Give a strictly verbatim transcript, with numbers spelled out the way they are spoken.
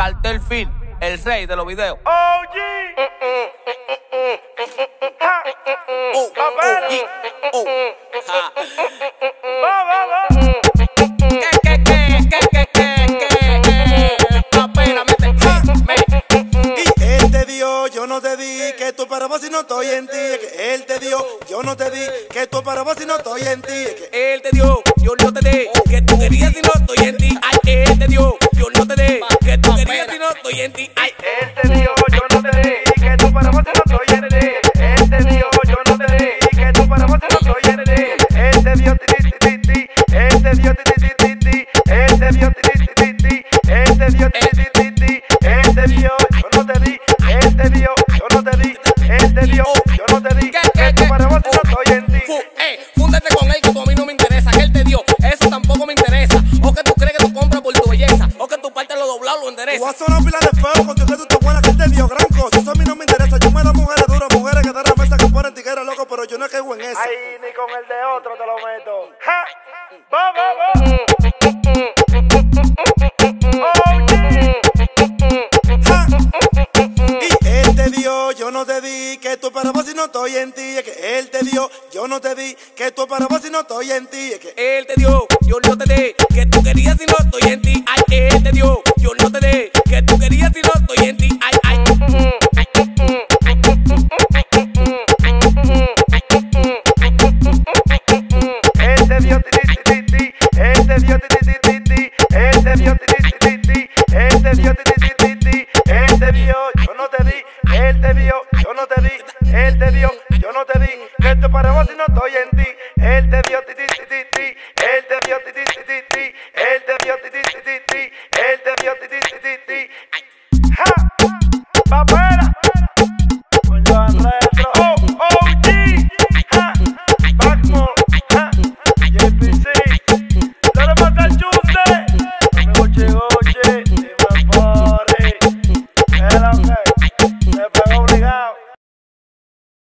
Cartel Film, el rey de los videos. O G. Ja. Oh, Papero. oh, ja. Va, va, va. ¿Qué, qué, qué, qué, qué, qué, qué? Papera, mete, me. Y él te dio, yo no te di, que tú para vos si no estoy en ti. Es que él te dio, yo no te di, que tú para vos si no estoy en ti. Es que Él te dio, yo no te di, que tú querías si no estoy en ti. Ay, él te dio, yo no te di, que tú querías si no estoy en ti. Ay, Él te dio, yo no te di, que tú para vos si no estoy en ti. Él te dio, yo no te di, que tú para vos si no estoy en ti. Él te dio, ti, ti, ti, ti. Él te dio, ti, ti, ti, ti. Él te dio, ti, ti, ti, ti. Él te dio, ti, ti, ti, ti. Él te dio, yo no te di. Él te dio, yo no te di. Él te dio, yo no te di, que tú para vos si no estoy en ti. fu, eh, fúndate con él que tú a mí no me interesa. Que él te dio, eso tampoco me interesa. O que tú crees que tú compras por tu belleza. O que tu parte lo doblado lo tú endereza. vas a sonar pila de feo, con Dios que tú te buena, que él te dio gran cosa. Eso a mí no me interesa. Yo me da mujeres duras, mujeres que dan la mesa, que ponen tigueras, loco, pero yo no caigo en eso. Ay, ni con el de otro te lo meto. Ja. Va, va, va. O G. Ja. Y él te dio, yo no te di, que tú para vos si no estoy en ti. Es que él te dio, yo no te di, que tú para vos si no estoy en ti. Es que Él te dio, yo no te di, que tú querías si no estoy en ti. Ay, él te dio, yo no te di, que tú querías si no estoy en ti. Ay, ay. Él te dio, ti, ti, ti, ti. Él te dio, ti, ti, ti, ti. Él te dio, ti, ti, ti, ti. Él te dio, ti, ti, ti, ti. Él te dio, yo no te di. Él te dio, yo no te di. Él te dio, yo no te di. Que esto para vos si no estoy en ti. Él te dio, ti, ti, ti, ti, ti. Él te dio, ti, ti, ti, ti, ti. Él te dio, ti, ti, ti, ti, ti. Él te dio, ti, ti, ti, ti, ti. Ja. Papel.